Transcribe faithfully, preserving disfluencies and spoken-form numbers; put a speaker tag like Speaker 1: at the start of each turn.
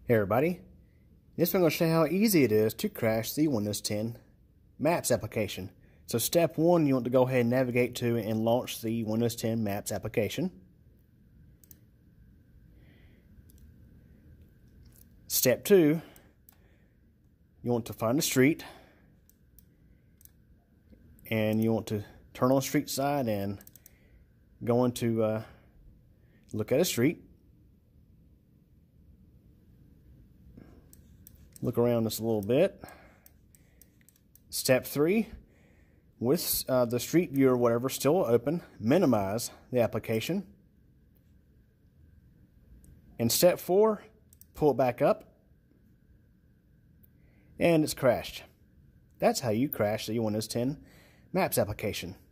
Speaker 1: Hey everybody, this one I'm going to show you how easy it is to crash the Windows ten Maps application. So step one, you want to go ahead and navigate to and launch the Windows ten Maps application. Step two, you want to find a street and you want to turn on the street side and go into uh, look at a street. Look around this a little bit. Step three, with uh, the street view or whatever still open, minimize the application. And step four, pull it back up, and it's crashed. That's how you crash the Windows ten Maps application.